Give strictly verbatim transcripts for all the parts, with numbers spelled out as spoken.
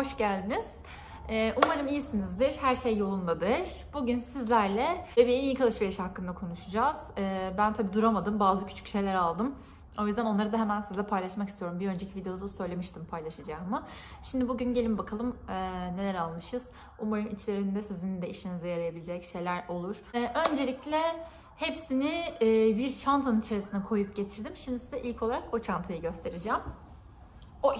hoş geldiniz. Umarım iyisinizdir, her şey yolundadır. Bugün sizlerle bebeğin ilk alışveriş hakkında konuşacağız. Ben tabii duramadım, bazı küçük şeyler aldım. O yüzden onları da hemen sizinle paylaşmak istiyorum. Bir önceki videoda söylemiştim paylaşacağımı. Şimdi bugün gelin bakalım neler almışız. Umarım içlerinde sizin de işinize yarayabilecek şeyler olur. Öncelikle hepsini bir çantanın içerisine koyup getirdim. Şimdi size ilk olarak o çantayı göstereceğim. Oy!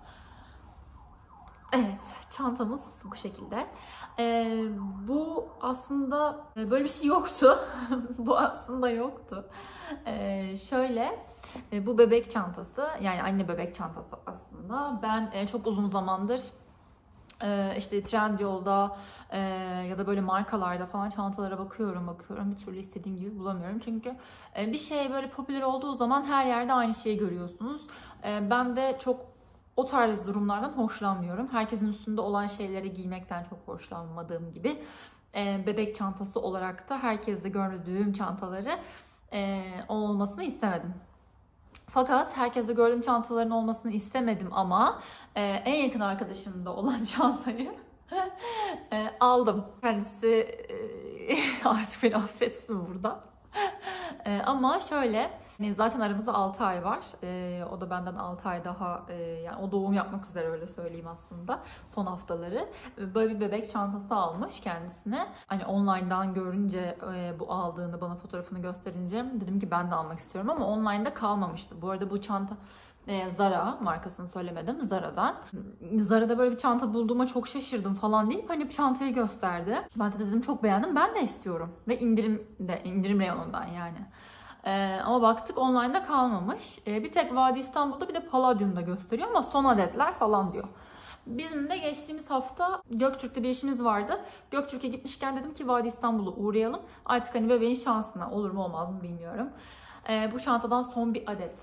Evet, çantamız bu şekilde. Ee, bu aslında böyle bir şey yoktu. Bu aslında yoktu. Ee, şöyle, bu bebek çantası, yani anne bebek çantası aslında. Ben e, çok uzun zamandır e, işte Trendyol'da e, ya da böyle markalarda falan çantalara bakıyorum, bakıyorum. Bir türlü istediğim gibi bulamıyorum. Çünkü e, bir şey böyle popüler olduğu zaman her yerde aynı şeyi görüyorsunuz. E, ben de çok o tarz durumlardan hoşlanmıyorum. Herkesin üstünde olan şeyleri giymekten çok hoşlanmadığım gibi e, bebek çantası olarak da herkeste gördüğüm çantaları e, olmasını istemedim. Fakat herkeste gördüğüm çantaların olmasını istemedim ama e, en yakın arkadaşımda olan çantayı e, aldım. Kendisi e, artık beni affetsin burada. Ee, ama şöyle, yani zaten aramızda altı ay var. Ee, o da benden altı ay daha, e, yani o doğum yapmak üzere, öyle söyleyeyim aslında, son haftaları. Böyle bir bebek çantası almış kendisine. Hani online'dan görünce e, bu aldığını, bana fotoğrafını gösterince dedim ki ben de almak istiyorum ama online'da kalmamıştı. Bu arada bu çanta Zara, markasını söylemedim, Zara'dan. Zara'da böyle bir çanta bulduğuma çok şaşırdım falan deyip hani çantayı gösterdi. Ben de dedim çok beğendim, ben de istiyorum. Ve indirim de, indirim reyonundan yani. Ee, ama baktık online'da kalmamış. Ee, bir tek Vadi İstanbul'da, bir de Palladium'da gösteriyor ama son adetler falan diyor. Bizim de geçtiğimiz hafta Göktürk'te bir işimiz vardı. Göktürk'e gitmişken dedim ki Vadi İstanbul'a uğrayalım. Artık hani bebeğin şansına olur mu olmaz mı bilmiyorum. Ee, bu çantadan son bir adet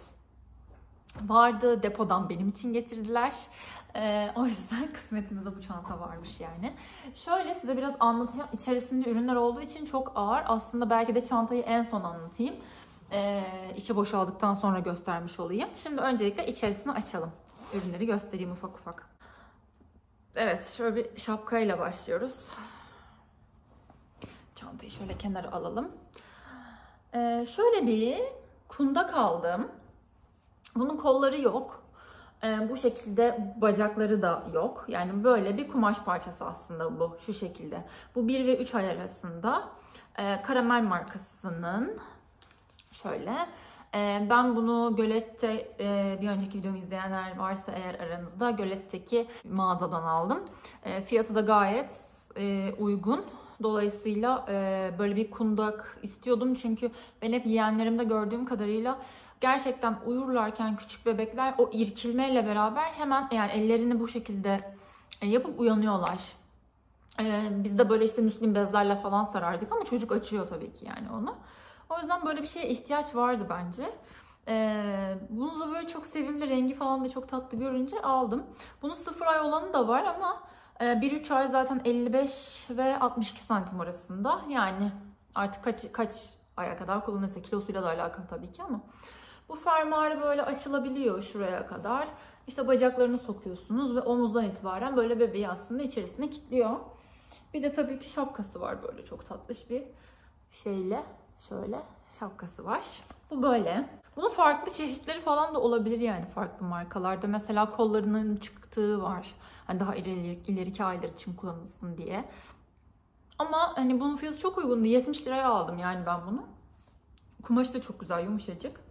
vardı. Depodan benim için getirdiler. Ee, o yüzden kısmetimizde bu çanta varmış yani. Şöyle size biraz anlatacağım. İçerisinde ürünler olduğu için çok ağır. Aslında belki de çantayı en son anlatayım. Ee, içi boşaldıktan sonra göstermiş olayım. Şimdi öncelikle içerisini açalım. Ürünleri göstereyim ufak ufak. Evet, şöyle bir şapkayla başlıyoruz. Çantayı şöyle kenara alalım. Ee, şöyle bir kundak aldım. Bunun kolları yok. Ee, bu şekilde bacakları da yok. Yani böyle bir kumaş parçası aslında bu. Şu şekilde. Bu bir ve üç ay arasında. Ee, Karamel markasının. Şöyle. Ee, ben bunu Gölet'te, e, bir önceki videomu izleyenler varsa eğer aranızda, Gölet'teki mağazadan aldım. E, fiyatı da gayet e, uygun. Dolayısıyla e, böyle bir kundak istiyordum. Çünkü ben hep yeğenlerimde gördüğüm kadarıyla gerçekten uyurlarken küçük bebekler o irkilmeyle beraber hemen, yani ellerini bu şekilde yapıp uyanıyorlar. Ee, biz de böyle işte müslim bezlerle falan sarardık ama çocuk açıyor tabii ki yani onu. O yüzden böyle bir şeye ihtiyaç vardı bence. Ee, bunu da böyle çok sevimli, rengi falan da çok tatlı görünce aldım. Bunun sıfır ay olanı da var ama bir üç ay zaten elli beş ve altmış iki santim arasında. Yani artık kaç, kaç aya kadar kullanırsa, kilosuyla da alakalı tabii ki ama. Bu fermuarı böyle açılabiliyor şuraya kadar. İşte bacaklarını sokuyorsunuz ve omuzdan itibaren böyle bebeği aslında içerisine kilitliyor. Bir de tabii ki şapkası var, böyle çok tatlış bir şeyle. Şöyle şapkası var. Bu böyle. Bunun farklı çeşitleri falan da olabilir yani farklı markalarda. Mesela kollarının çıktığı var. Hani daha ileri, ileriki aylar için kullanılsın diye. Ama hani bunun fiyatı çok uygundu. yetmiş liraya aldım yani ben bunu. Kumaşı da çok güzel, yumuşacık.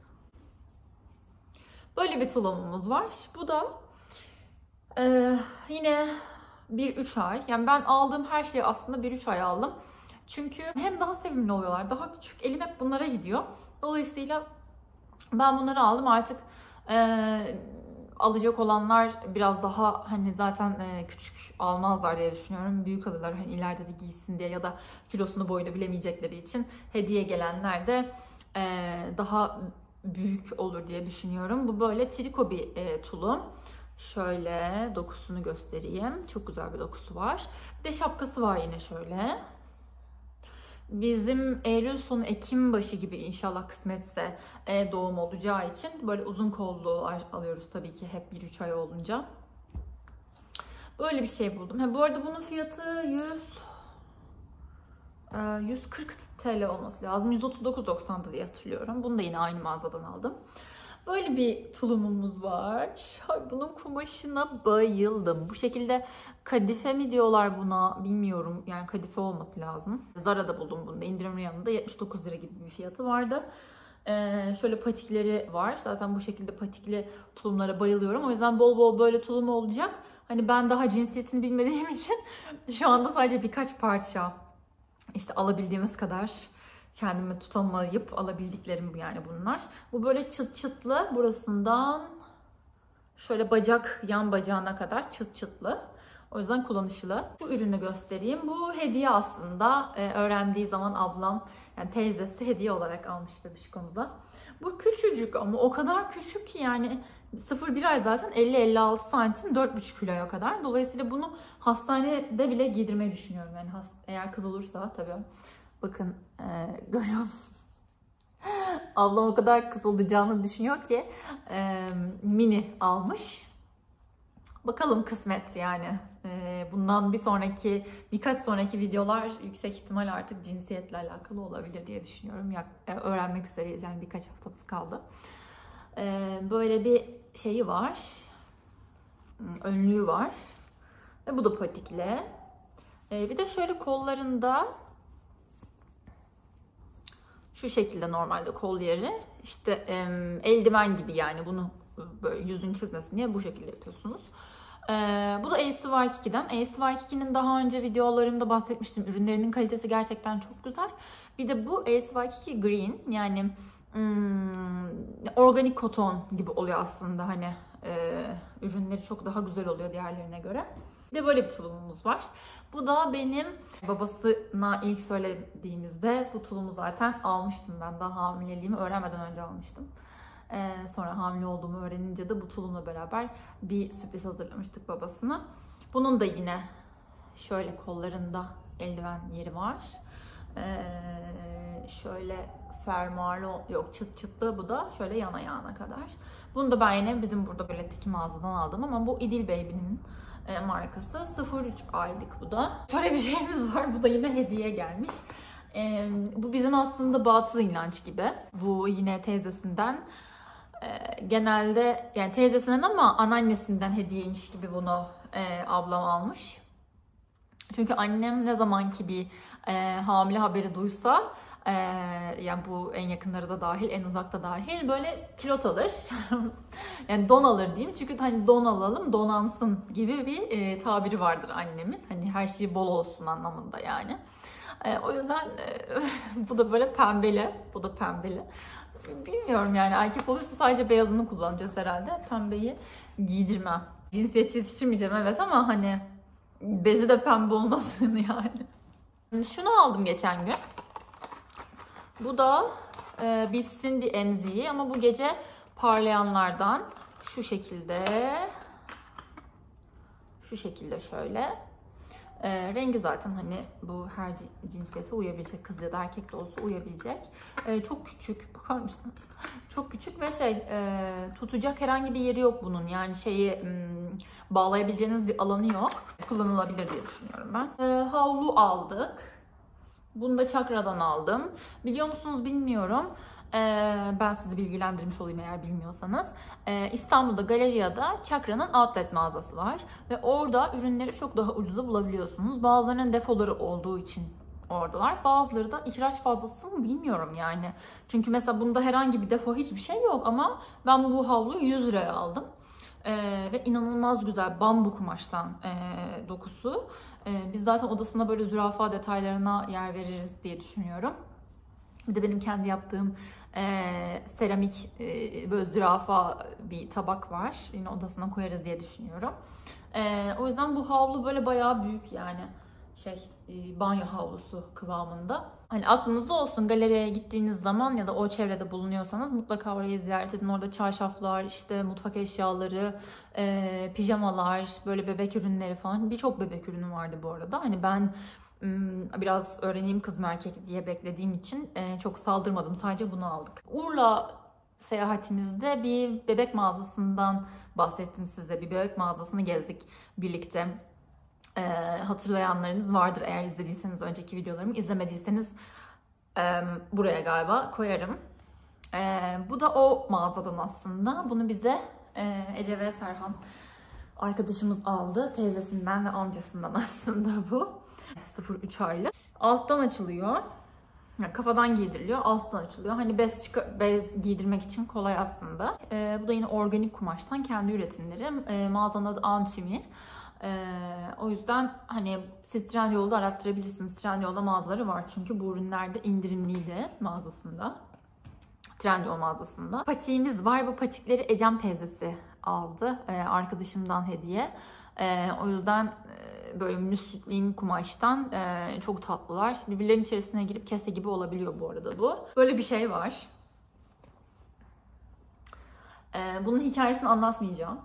Böyle bir tulumumuz var. Bu da e, yine bir üç ay. Yani ben aldığım her şeyi aslında bir üç ay aldım. Çünkü hem daha sevimli oluyorlar, daha küçük. Elim hep bunlara gidiyor. Dolayısıyla ben bunları aldım. Artık e, alacak olanlar biraz daha hani zaten e, küçük almazlar diye düşünüyorum. Büyük alırlar hani ileride de giysin diye ya da kilosunu boyunu bilemeyecekleri için. Hediye gelenler de e, daha büyük olur diye düşünüyorum. Bu böyle triko bir e, tulum. Şöyle dokusunu göstereyim. Çok güzel bir dokusu var. Bir de şapkası var yine şöyle. Bizim Eylül sonu Ekim başı gibi inşallah kısmetse e, doğum olacağı için böyle uzun kollular alıyoruz tabii ki hep bir üç ay olunca. Böyle bir şey buldum. Ha, bu arada bunun fiyatı yüz yüz kırk T L olması lazım. yüz otuz dokuz doksandı diye hatırlıyorum. Bunu da yine aynı mağazadan aldım. Böyle bir tulumumuz var. Ay, bunun kumaşına bayıldım. Bu şekilde kadife mi diyorlar buna bilmiyorum. Yani kadife olması lazım. Zara'da buldum bunu da. İndirim yanında yetmiş dokuz lira gibi bir fiyatı vardı. Ee, şöyle patikleri var. Zaten bu şekilde patikli tulumlara bayılıyorum. O yüzden bol bol böyle tulum olacak. Hani ben daha cinsiyetini bilmediğim için şu anda sadece birkaç parça işte alabildiğimiz kadar kendimi tutamayıp alabildiklerim yani bunlar. Bu böyle çıt çıtlı, burasından şöyle bacak, yan bacağına kadar çıt çıtlı. O yüzden kullanışlı. Bu ürünü göstereyim. Bu hediye aslında. Ee, öğrendiği zaman ablam, yani teyzesi hediye olarak almış bebişkomuza. Bu küçücük ama o kadar küçük ki yani sıfır bir ay zaten elli elli altı santim, dört buçuk kiloya kadar. Dolayısıyla bunu hastanede bile giydirmeyi düşünüyorum. Yani eğer kız olursa tabii. Bakın e, görüyor musunuz? Ablam o kadar kız olacağını düşünüyor ki e, mini almış. Bakalım kısmet yani. E, bundan bir sonraki, birkaç sonraki videolar yüksek ihtimal artık cinsiyetle alakalı olabilir diye düşünüyorum. Ya, e, öğrenmek üzereyiz yani birkaç haftamız kaldı. E, böyle bir şeyi var. Önlüğü var. Ve bu da patikle. E, bir de şöyle kollarında şu şekilde normalde kol yeri. İşte e, eldiven gibi yani bunu böyle yüzünü çizmesin diye bu şekilde yapıyorsunuz. E, bu da A C Y iki'den. A C Y iki'nin daha önce videolarımda bahsetmiştim. Ürünlerinin kalitesi gerçekten çok güzel. Bir de bu A C Y iki Green yani hmm, organik koton gibi oluyor aslında hani e, ürünleri çok daha güzel oluyor diğerlerine göre. Bir de böyle bir tulumumuz var. Bu da benim babasına ilk söylediğimizde bu tulumu zaten almıştım ben. Daha hamileliğimi öğrenmeden önce almıştım. Ee, sonra hamile olduğumu öğrenince de bu tulumla beraber bir sürpriz hazırlamıştık babasına. Bunun da yine şöyle kollarında eldiven yeri var. Ee, şöyle fermuarlı, yok çıt çıtlı, bu da şöyle yana yana kadar. Bunu da ben yine bizim burada böyle tiki mağazadan aldım ama bu İdil Baby'nin markası. sıfır üç aylık bu da. Şöyle bir şeyimiz var. Bu da yine hediye gelmiş. Ee, bu bizim aslında batıl inanç gibi. Bu yine teyzesinden. Ee, genelde yani teyzesinden ama anneannesinden hediyeymiş gibi bunu e, ablam almış. Çünkü annem ne zamanki bir e, hamile haberi duysa e, yani bu en yakınları da dahil, en uzakta dahil böyle kilot alır. Yani don alır diyeyim. Çünkü hani don alalım, donansın gibi bir e, tabiri vardır annemin. Hani her şey bol olsun anlamında yani. E, o yüzden e, bu da böyle pembeli. Bu da pembeli. Bilmiyorum yani erkek olursa sadece beyazını kullanacağız herhalde. Pembeyi giydirmem. Cinsiyet yetiştirmeyeceğim evet ama hani bezi de pembe olmasın yani. Şunu aldım geçen gün. Bu da e, Bifs'in bir emziği ama bu gece parlayanlardan şu şekilde. Şu şekilde şöyle. E, rengi zaten hani bu her cinsiyete uyabilecek, kız ya da erkek de olsa uyabilecek. E, çok küçük, bakar mısınız? Çok küçük ve şey e, tutacak herhangi bir yeri yok bunun. Yani şeyi m, bağlayabileceğiniz bir alanı yok. Kullanılabilir diye düşünüyorum ben. E, havlu aldık. Bunu da Çakra'dan aldım. Biliyor musunuz bilmiyorum. Ee, ben sizi bilgilendirmiş olayım eğer bilmiyorsanız. Ee, İstanbul'da Galeria'da Çakra'nın outlet mağazası var. Ve orada ürünleri çok daha ucuza bulabiliyorsunuz. Bazılarının defoları olduğu için oradalar. Bazıları da ihraç fazlası mı bilmiyorum yani. Çünkü mesela bunda herhangi bir defo hiçbir şey yok ama ben bu havluyu yüz liraya aldım. Ee, ve inanılmaz güzel bambu kumaştan e, dokusu. Ee, biz zaten odasına böyle zürafa detaylarına yer veririz diye düşünüyorum. Bir de benim kendi yaptığım e, seramik e, böyle zürafa bir tabak var. Yine odasına koyarız diye düşünüyorum. E, o yüzden bu havlu böyle bayağı büyük yani şey e, banyo havlusu kıvamında. Hani aklınızda olsun, galeriye gittiğiniz zaman ya da o çevrede bulunuyorsanız mutlaka orayı ziyaret edin. Orada çarşaflar, işte mutfak eşyaları, e, pijamalar, böyle bebek ürünleri falan. Birçok bebek ürünü vardı bu arada. Hani ben biraz öğreneyim kız mı erkek diye beklediğim için çok saldırmadım. Sadece bunu aldık. Urla seyahatimizde bir bebek mağazasından bahsettim size. Bir bebek mağazasını gezdik birlikte. Ee, hatırlayanlarınız vardır eğer izlediyseniz önceki videolarımı. İzlemediyseniz e, buraya galiba koyarım. E, bu da o mağazadan aslında. Bunu bize e, Ece ve Serhan arkadaşımız aldı. Teyzesinden ve amcasından aslında bu. sıfır üç aylık. Alttan açılıyor. Yani kafadan giydiriliyor, alttan açılıyor. Hani bez, çık bez giydirmek için kolay aslında. E, bu da yine organik kumaştan kendi üretimleri. E, mağazanın adı Antimi. Ee, o yüzden hani siz Trendyol'da arattırabilirsiniz. Trendyol'da mağazaları var çünkü bu ürünlerde indirimliydi mağazasında. Trendyol mağazasında. Patiğimiz var. Bu patikleri Ecem teyzesi aldı. Ee, arkadaşımdan hediye. Ee, o yüzden e, böyle müslin kumaştan e, çok tatlılar. Birbirlerinin içerisine girip kese gibi olabiliyor bu arada bu. Böyle bir şey var. Ee, bunun hikayesini anlatmayacağım.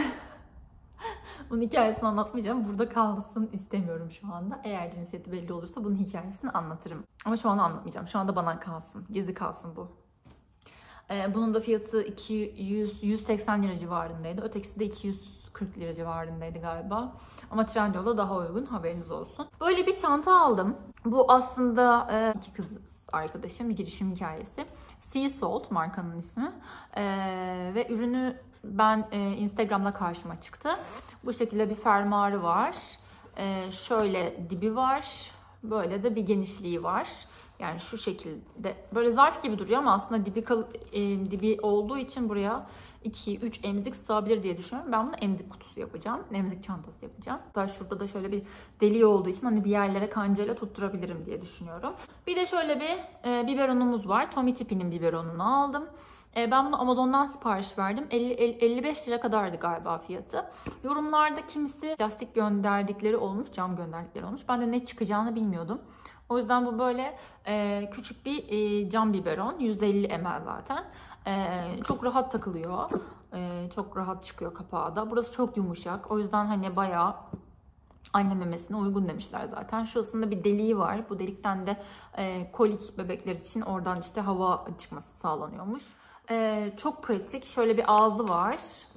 Bunun hikayesini anlatmayacağım. Burada kalsın istemiyorum şu anda. Eğer cinsiyeti belli olursa bunun hikayesini anlatırım. Ama şu an anlatmayacağım. Şu anda bana kalsın. Gizli kalsın bu. Ee, bunun da fiyatı iki yüz yüz seksen lira civarındaydı. Ötekisi de iki yüz kırk lira civarındaydı galiba. Ama Trendyol'da daha uygun. Haberiniz olsun. Böyle bir çanta aldım. Bu aslında e, iki kız arkadaşım. Bir girişim hikayesi. Sea Salt markanın ismi. E, ve ürünü ben e, Instagram'da karşıma çıktı. Bu şekilde bir fermuarı var. E, şöyle dibi var. Böyle de bir genişliği var. Yani şu şekilde. Böyle zarf gibi duruyor ama aslında dibi, e, dibi olduğu için buraya iki üç emzik sığabilir diye düşünüyorum. Ben bunu emzik kutusu yapacağım. Emzik çantası yapacağım. Hatta şurada da şöyle bir deliği olduğu için hani bir yerlere kancayla tutturabilirim diye düşünüyorum. Bir de şöyle bir e, biberonumuz var. Tommy Tippy'nin biberonunu aldım. Ben bunu Amazon'dan sipariş verdim. elli elli beş lira kadardı galiba fiyatı. Yorumlarda kimisi plastik gönderdikleri olmuş, cam gönderdikleri olmuş. Ben de ne çıkacağını bilmiyordum. O yüzden bu böyle e, küçük bir e, cam biberon. yüz elli mililitre zaten. E, çok rahat takılıyor. E, çok rahat çıkıyor kapağı da. Burası çok yumuşak. O yüzden hani bayağı anne memesine uygun demişler zaten. Şurasında bir deliği var. Bu delikten de e, kolik bebekler için oradan işte hava çıkması sağlanıyormuş. Ee, çok pratik. Şöyle bir ağzı var.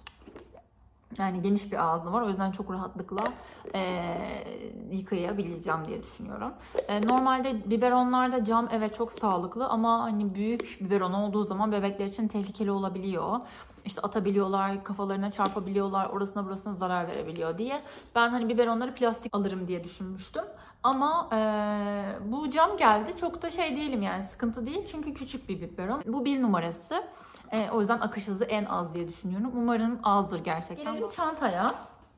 Yani geniş bir ağzı var. O yüzden çok rahatlıkla e, yıkayabileceğim diye düşünüyorum. E, normalde biberonlarda cam evet çok sağlıklı ama hani büyük biberon olduğu zaman bebekler için tehlikeli olabiliyor. İşte atabiliyorlar, kafalarına çarpabiliyorlar, orasına burasına zarar verebiliyor diye. Ben hani biberonları plastik alırım diye düşünmüştüm. Ama e, bu cam geldi. Çok da şey değilim yani sıkıntı değil. Çünkü küçük bir biberon. Bu bir numarası. E, o yüzden akış hızı en az diye düşünüyorum. Umarım azdır gerçekten. Gelelim çantaya.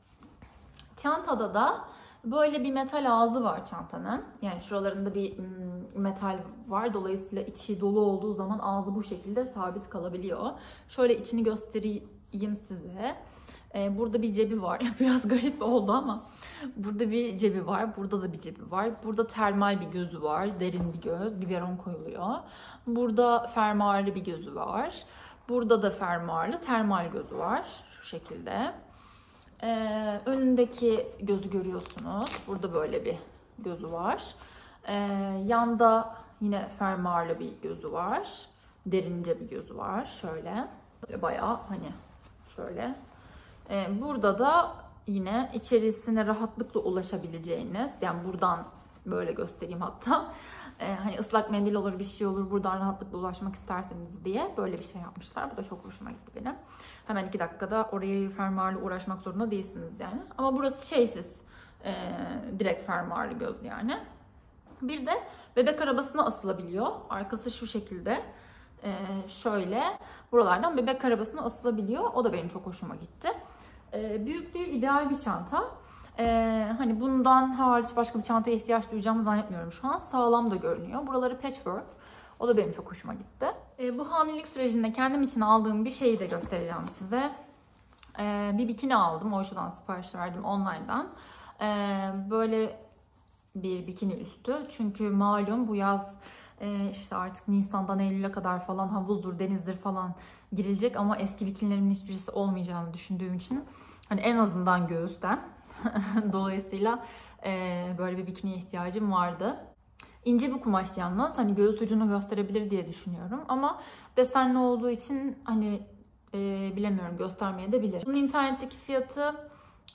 Çantada da böyle bir metal ağzı var çantanın. Yani şuralarında bir metal var. Dolayısıyla içi dolu olduğu zaman ağzı bu şekilde sabit kalabiliyor. Şöyle içini göstereyim size. Burada bir cebi var. Biraz garip oldu ama burada bir cebi var. Burada da bir cebi var. Burada termal bir gözü var. Derin bir göz. Biberon koyuluyor. Burada fermuarlı bir gözü var. Burada da fermuarlı termal gözü var. Şu şekilde. Ee, önündeki gözü görüyorsunuz. Burada böyle bir gözü var. Ee, yanda yine fermuarlı bir gözü var. Derince bir gözü var. Şöyle. Bayağı hani şöyle. Ee, burada da yine içerisine rahatlıkla ulaşabileceğiniz, yani buradan böyle göstereyim hatta. Ee, hani ıslak mendil olur, bir şey olur, buradan rahatlıkla ulaşmak isterseniz diye böyle bir şey yapmışlar. Bu da çok hoşuma gitti benim. Hemen iki dakikada oraya fermuarla uğraşmak zorunda değilsiniz yani. Ama burası şeysiz, e, direkt fermuarlı göz yani. Bir de bebek arabasına asılabiliyor. Arkası şu şekilde. Ee, şöyle buralardan bebek arabasına asılabiliyor. O da benim çok hoşuma gitti. Ee, büyüklüğü ideal bir çanta. Ee, hani bundan hariç başka bir çantaya ihtiyaç duyacağımı zannetmiyorum şu an. Sağlam da görünüyor. Buraları patchwork. O da benim çok hoşuma gitti. Ee, bu hamilelik sürecinde kendim için aldığım bir şeyi de göstereceğim size. Ee, bir bikini aldım. Oysho'dan sipariş verdim online'dan. Ee, böyle bir bikini üstü. Çünkü malum bu yaz e, işte artık Nisan'dan Eylül'e kadar falan havuzdur, denizdir falan girilecek ama eski bikinilerin hiçbirisi olmayacağını düşündüğüm için hani en azından göğüsten dolayısıyla e, böyle bir bikiniye ihtiyacım vardı. İnce bir kumaş yalnız, hani göğüs ucunu gösterebilir diye düşünüyorum ama desenli olduğu için hani e, bilemiyorum, göstermeye de bilir. Bunun internetteki fiyatı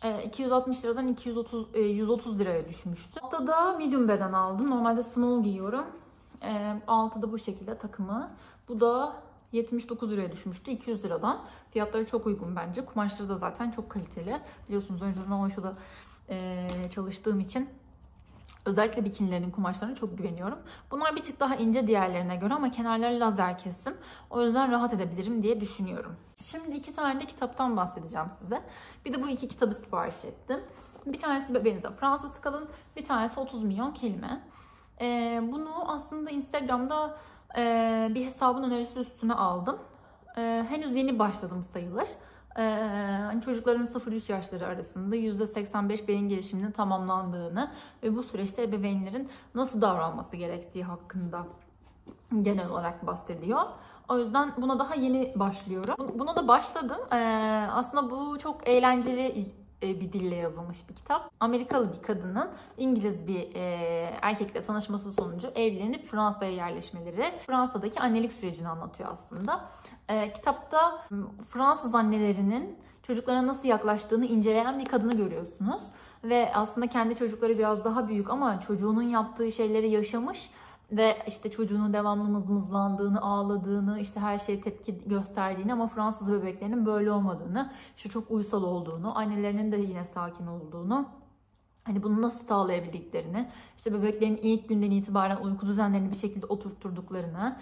iki yüz altmış liradan iki yüz otuz, yüz otuz liraya düşmüştü. Altta da medium beden aldım. Normalde small giyiyorum. Altı da bu şekilde takımı. Bu da yetmiş dokuz liraya düşmüştü iki yüz liradan. Fiyatları çok uygun bence. Kumaşları da zaten çok kaliteli. Biliyorsunuz önceden Oysho'da çalıştığım için özellikle bikinilerin kumaşlarına çok güveniyorum. Bunlar bir tık daha ince diğerlerine göre ama kenarları lazer kesim. O yüzden rahat edebilirim diye düşünüyorum. Şimdi iki tane de kitaptan bahsedeceğim size. Bir de bu iki kitabı sipariş ettim. Bir tanesi Bebeğinize Fransız Kalın, bir tanesi otuz milyon kelime. Ee, bunu aslında Instagram'da e, bir hesabın önerisi üstüne aldım. Ee, henüz yeni başladım sayılır. Ee, çocukların sıfır üç yaşları arasında yüzde seksen beş beyin gelişiminin tamamlandığını ve bu süreçte ebeveynlerin nasıl davranması gerektiği hakkında genel olarak bahsediyor. O yüzden buna daha yeni başlıyorum. Buna da başladım. Ee, aslında bu çok eğlenceli bir dille yazılmış bir kitap. Amerikalı bir kadının İngiliz bir e, erkekle tanışması sonucu evlenip Fransa'ya yerleşmeleri, Fransa'daki annelik sürecini anlatıyor aslında. E, kitapta Fransız annelerinin çocuklara nasıl yaklaştığını inceleyen bir kadını görüyorsunuz. Ve aslında kendi çocukları biraz daha büyük ama çocuğunun yaptığı şeyleri yaşamış ve işte çocuğunun devamlı mızmızlandığını, ağladığını, işte her şeye tepki gösterdiğini ama Fransız bebeklerinin böyle olmadığını, işte çok uysal olduğunu, annelerinin de yine sakin olduğunu, hani bunu nasıl sağlayabildiklerini, işte bebeklerin ilk günden itibaren uyku düzenlerini bir şekilde oturtturduklarını,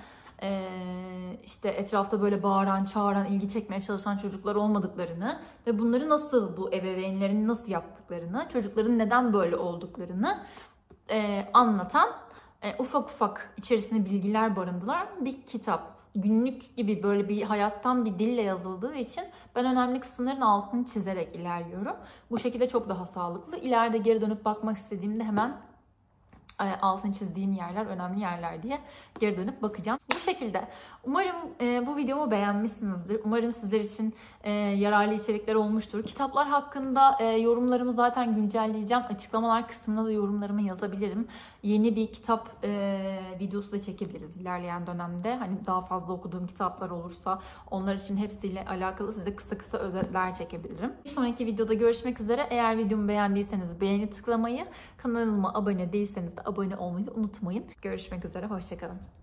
işte etrafta böyle bağıran, çağıran, ilgi çekmeye çalışan çocuklar olmadıklarını ve bunları nasıl, bu ebeveynlerin nasıl yaptıklarını, çocukların neden böyle olduklarını anlatan E, ufak ufak içerisinde bilgiler barındıran bir kitap. Günlük gibi böyle bir hayattan bir dille yazıldığı için ben önemli kısımların altını çizerek ilerliyorum. Bu şekilde çok daha sağlıklı. İleride geri dönüp bakmak istediğimde hemen altını çizdiğim yerler önemli yerler diye geri dönüp bakacağım. Bu şekilde. Umarım e, bu videomu beğenmişsinizdir. Umarım sizler için e, yararlı içerikler olmuştur. Kitaplar hakkında e, yorumlarımı zaten güncelleyeceğim. Açıklamalar kısmına da yorumlarımı yazabilirim. Yeni bir kitap e, videosu da çekebiliriz ilerleyen dönemde. Hani daha fazla okuduğum kitaplar olursa onlar için hepsiyle alakalı size kısa kısa özetler çekebilirim. Bir sonraki videoda görüşmek üzere. Eğer videomu beğendiyseniz beğeni tıklamayı, kanalıma abone değilseniz de abone olmayı unutmayın. Görüşmek üzere, hoşça kalın.